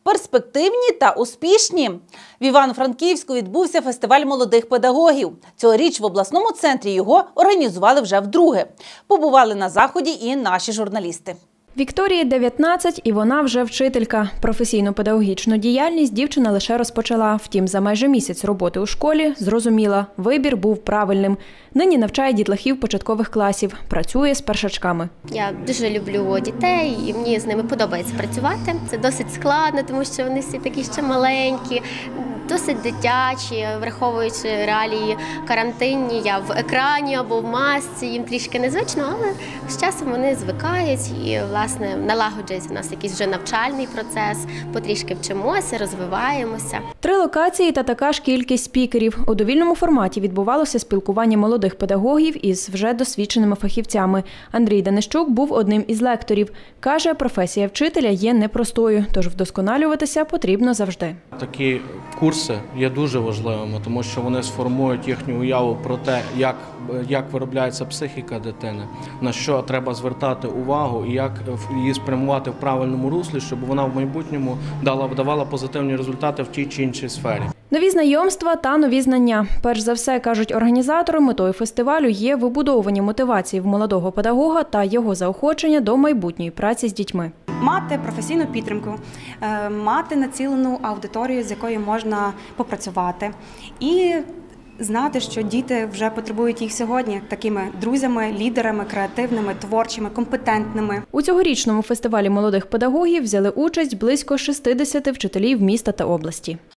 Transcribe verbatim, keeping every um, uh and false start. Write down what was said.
перспективні та успішні. В Івано-Франківську відбувся фестиваль молодих педагогів. Цьогоріч в обласному центрі його організували вже вдруге. Побували на заході і наші журналісти. Вікторії дев'ятнадцять, і вона вже вчителька. Професійну педагогічну діяльність дівчина лише розпочала. Втім, за майже місяць роботи у школі зрозуміла – вибір був правильним. Нині навчає дітлахів початкових класів, працює з першачками. Я дуже люблю дітей і мені з ними подобається працювати. Це досить складно, тому що вони всі такі ще маленькі, досить дитячі, враховуючи реалії карантинні. Я в екрані або в масці, їм трішки незвично, але з часом вони звикають і, власне, налагоджується у нас якийсь вже навчальний процес, потрішки вчимося, розвиваємося. Три локації та така ж кількість спікерів. У довільному форматі відбувалося спілкування молодих педагогів із вже досвідченими фахівцями. Андрій Данищук був одним із лекторів. Каже, професія вчителя є непростою, тож вдосконалюватися потрібно завжди. Такі курси є дуже важливими, тому що вони сформують їхню уяву про те, як, як виробляється психіка дитини, на що треба звертати увагу і як її спрямувати в правильному руслі, щоб вона в майбутньому дала, давала позитивні результати в тій чи іншій сфері. Нові знайомства та нові знання. Перш за все, кажуть організатори, метою фестивалю є вибудовування мотивації в молодого педагога та його заохочення до майбутньої праці з дітьми. Мати професійну підтримку, мати націлену аудиторію, з якою можна попрацювати, і знати, що діти вже потребують їх сьогодні такими друзями, лідерами, креативними, творчими, компетентними. У цьогорічному фестивалі молодих педагогів взяли участь близько шістдесят вчителів міста та області.